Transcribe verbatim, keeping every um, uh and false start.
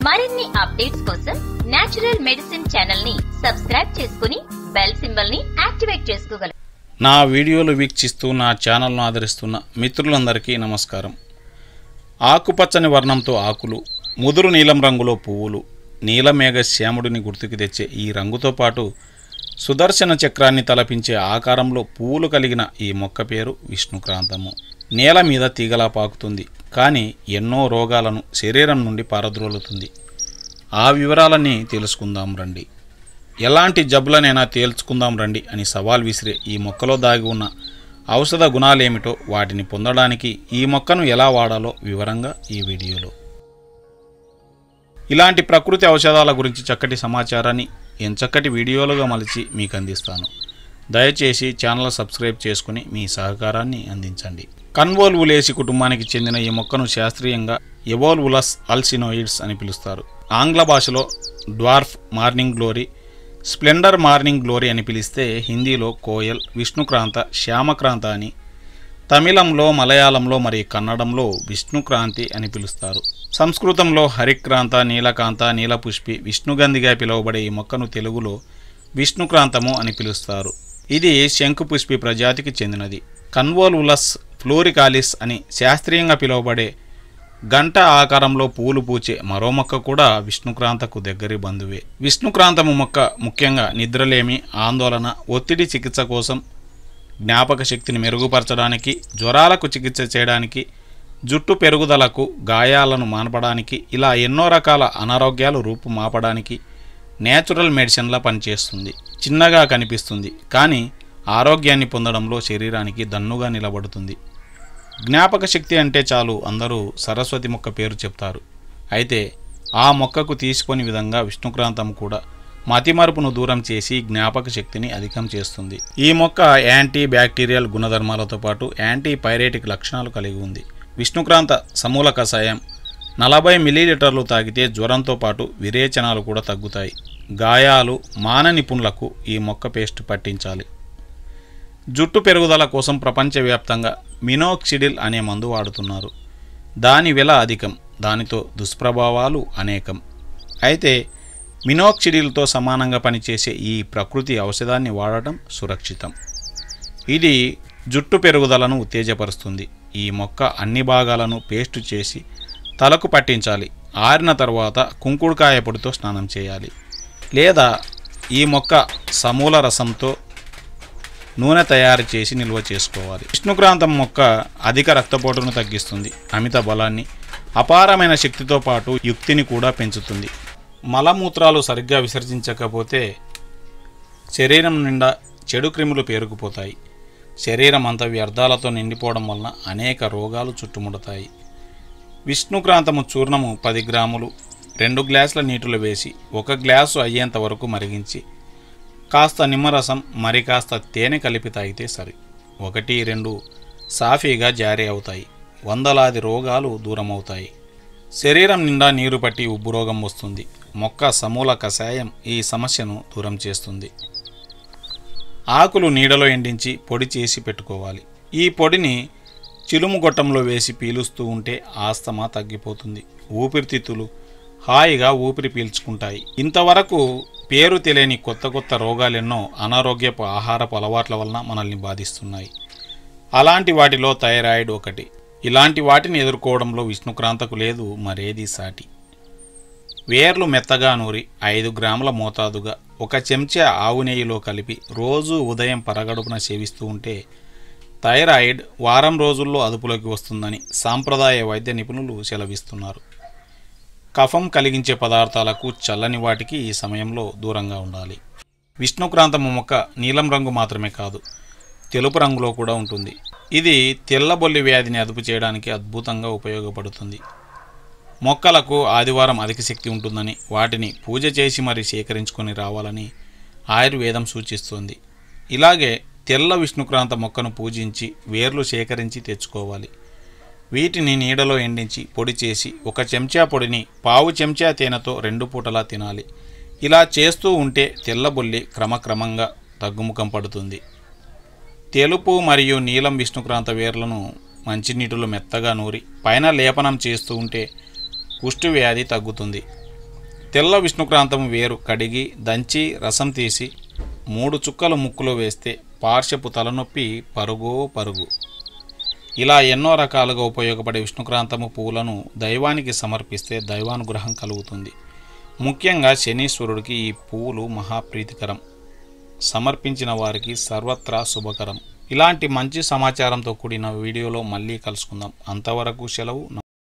మరిన్ని అప్డేట్స్ కోసం natural medicine channel ని సబ్స్క్రైబ్ చేసుకుని బెల్ సింబల్ ని యాక్టివేట్ చేసుకోగలరు. నా వీడియోలు వీక్షిస్తూ నా ఛానల్ను ఆదరిస్తున్న మిత్రులందరికీ నమస్కారం. ఆకుపచ్చని వర్ణంతో ఆకులు, ముదురు నీలం రంగులో పువ్వులు, నీలమేఘ శ్యాముడిని గుర్తుకు తెచ్చే ఈ రంగుతో పాటు సుదర్శన చక్రాన్ని తలపించే ఆకారంలో పువ్వులు కలిగిన ఈ మొక్క పేరు విష్ణుక్రాంతము. నేల మీద తీగలా పాకుతుంది, కానీ ఎన్నో రోగాలను శరీరం నుండి పారద్రోలుతుంది. ఆ వివరాలన్నీ తెలుసుకుందాం రండి. ఎలాంటి జబ్బులనైనా తేల్చుకుందాం రండి అని సవాల్ విసిరే ఈ మొక్కలో దాగి ఉన్న ఔషధ గుణాలేమిటో, వాటిని పొందడానికి ఈ మొక్కను ఎలా వాడాలో వివరంగా ఈ వీడియోలో. ఇలాంటి ప్రకృతి ఔషధాల గురించి చక్కటి సమాచారాన్ని ఎంచక్కటి వీడియోలుగా మలిచి మీకు అందిస్తాను. దయచేసి ఛానల్ సబ్స్క్రైబ్ చేసుకుని మీ సహకారాన్ని అందించండి. కన్వోల్వులేసి కుటుంబానికి చెందిన ఈ మొక్కను శాస్త్రీయంగా ఎవోల్వులస్ అల్సినోయిడ్స్ అని పిలుస్తారు. ఆంగ్ల భాషలో dwarf morning glory, splendour morning glory అని పిలిస్తే హిందీలో కోయల్, విష్ణుక్రాంత, శ్యామక్రాంత అని, తమిళంలో, మలయాళంలో మరియు కన్నడంలో విష్ణుక్రాంతి అని పిలుస్తారు. సంస్కృతంలో హరిక్రాంత, నీలకాంత, నీలపుష్పి, విష్ణుగంధిగా పిలువబడే ఈ మొక్కను తెలుగులో విష్ణుక్రాంతము అని పిలుస్తారు. ఇది శంకుపుష్పి ప్రజాతికి చెందినది. కన్వోల్వులస్ ఫ్లోరికాలిస్ అని శాస్త్రీయంగా పిలువబడే గంట ఆకారంలో పూలు పూచే మరో మొక్క కూడా విష్ణుక్రాంతకు దగ్గరి బంధువే. విష్ణుక్రాంతము మొక్క ముఖ్యంగా నిద్రలేమి, ఆందోళన, ఒత్తిడి చికిత్స కోసం, జ్ఞాపక శక్తిని మెరుగుపరచడానికి, జ్వరాలకు చికిత్స చేయడానికి, జుట్టు పెరుగుదలకు, గాయాలను మాన్పడానికి, ఇలా ఎన్నో రకాల అనారోగ్యాలు రూపుమాపడానికి నేచురల్ మెడిసిన్లా పనిచేస్తుంది. చిన్నగా కనిపిస్తుంది, కానీ ఆరోగ్యాన్ని పొందడంలో శరీరానికి దన్నుగా నిలబడుతుంది. జ్ఞాపక శక్తి అంటే చాలు అందరూ సరస్వతి మొక్క పేరు చెప్తారు. అయితే ఆ మొక్కకు తీసుకొని విధంగా విష్ణుక్రాంతం కూడా మతిమరుపును దూరం చేసి జ్ఞాపక శక్తిని అధికం చేస్తుంది. ఈ మొక్క యాంటీ బ్యాక్టీరియల్ గుణధర్మాలతో పాటు యాంటీ పైరేటిక్ లక్షణాలు కలిగి ఉంది. విష్ణుక్రాంత సమూల కషాయం నలభై మిల్లీలీటర్లు తాగితే జ్వరంతో పాటు విరేచనాలు కూడా తగ్గుతాయి. గాయాలు మానని పుండ్లకు ఈ మొక్క పేస్ట్ పట్టించాలి. జుట్టు పెరుగుదల కోసం ప్రపంచవ్యాప్తంగా మినోక్సిడిల్ అనే మందు వాడుతున్నారు. దాని వెల అధికం, దానితో దుష్ప్రభావాలు అనేకం. అయితే మినోక్సిడిల్తో సమానంగా పనిచేసే ఈ ప్రకృతి ఔషధాన్ని వాడటం సురక్షితం. ఇది జుట్టు పెరుగుదలను ఉత్తేజపరుస్తుంది. ఈ మొక్క అన్ని భాగాలను పేస్ట్ చేసి తలకు పట్టించాలి. ఆరిన తర్వాత కుంకుడుకాయ పొడితో స్నానం చేయాలి, లేదా ఈ మొక్క సమూల రసంతో నూనె తయారు చేసి నిల్వ చేసుకోవాలి. విష్ణుక్రాంతం మొక్క అధిక రక్తపోటును తగ్గిస్తుంది, అమిత బలాన్ని, అపారమైన శక్తితో పాటు యుక్తిని కూడా పెంచుతుంది. మలమూత్రాలు సరిగ్గా విసర్జించకపోతే శరీరం నిండా చెడు క్రిములు పేరుకుపోతాయి. శరీరం అంతా వ్యర్థాలతో నిండిపోవడం వలన అనేక రోగాలు చుట్టుముడతాయి. విష్ణుక్రాంతము చూర్ణము పది గ్రాములు రెండు గ్లాసుల నీటిలో వేసి ఒక గ్లాసు అయ్యేంత వరకు మరిగించి కాస్త నిమ్మరసం మరి కాస్త తేనె కలిపి తాగితే సరి. ఒకటి రెండు సాఫీగా జారీ అవుతాయి. వందలాది రోగాలు దూరమవుతాయి. శరీరం నిండా నీరు పట్టి ఉబ్బు రోగం వస్తుంది. మొక్క సమూల కషాయం ఈ సమస్యను దూరం చేస్తుంది. ఆకులు నీడలో ఎండించి పొడి చేసి పెట్టుకోవాలి. ఈ పొడిని చిలుము గొట్టంలో వేసి పీలుస్తూ ఉంటే ఆస్తమా తగ్గిపోతుంది. ఊపిరితిత్తులు హాయిగా ఊపిరి పీల్చుకుంటాయి. ఇంతవరకు పేరు తెలియని కొత్త కొత్త రోగాలెన్నో అనారోగ్యపు ఆహారపు అలవాట్ల వలన మనల్ని బాధిస్తున్నాయి. అలాంటి వాటిలో థైరాయిడ్ ఒకటి. ఇలాంటి వాటిని ఎదుర్కోవడంలో విష్ణుక్రాంతకు లేదు మరేది సాటి. వేర్లు మెత్తగా నూరి ఐదు గ్రాముల మోతాదుగా ఒక చెంచా ఆవు నెయ్యిలో కలిపి రోజు ఉదయం పరగడుపున సేవిస్తూ ఉంటే థైరాయిడ్ వారం రోజుల్లో అదుపులోకి వస్తుందని సాంప్రదాయ వైద్య నిపుణులు సెలవిస్తున్నారు. కఫం కలిగించే పదార్థాలకు, చల్లని వాటికి ఈ సమయంలో దూరంగా ఉండాలి. విష్ణుక్రాంతము మొక్క నీలం రంగు మాత్రమే కాదు, తెలుపు రంగులో కూడా ఉంటుంది. ఇది తెల్లబొల్లి వ్యాధిని అదుపు చేయడానికి అద్భుతంగా ఉపయోగపడుతుంది. మొక్కలకు ఆదివారం అధిక శక్తి ఉంటుందని, వాటిని పూజ చేసి మరీ సేకరించుకొని రావాలని ఆయుర్వేదం సూచిస్తుంది. ఇలాగే తెల్ల విష్ణుక్రాంత మొక్కను పూజించి వేర్లు సేకరించి తెచ్చుకోవాలి. వీటిని నీడలో ఎండించి పొడి చేసి ఒక చెంచా పొడిని పావు చెంచా తేనెతో రెండు పూటలా తినాలి. ఇలా చేస్తూ ఉంటే తెల్లబొల్లి క్రమక్రమంగా తగ్గుముఖం పడుతుంది. తెలుపు మరియు నీలం విష్ణుక్రాంత వేర్లను మంచినీటిలో మెత్తగా నూరి పైన లేపనం చేస్తూ ఉంటే కుష్టు వ్యాధి తగ్గుతుంది. తెల్ల విష్ణుక్రాంతం వేరు కడిగి దంచి రసం తీసి మూడు చుక్కలు ముక్కులో వేస్తే పార్శ్వపు తలనొప్పి పరుగో పరుగు. ఇలా ఎన్నో రకాలుగా ఉపయోగపడే విష్ణుక్రాంతము పువ్వులను దైవానికి సమర్పిస్తే దైవానుగ్రహం కలుగుతుంది. ముఖ్యంగా శనీశ్వరుడికి ఈ పువ్వులు మహాప్రీతికరం. సమర్పించిన వారికి సర్వత్రా శుభకరం. ఇలాంటి మంచి సమాచారంతో కూడిన వీడియోలో మళ్ళీ కలుసుకుందాం. అంతవరకు సెలవు.